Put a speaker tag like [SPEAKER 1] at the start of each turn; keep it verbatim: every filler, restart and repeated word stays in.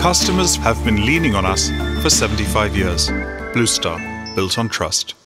[SPEAKER 1] customers have been leaning on us for seventy-five years. Blue Star, built on trust.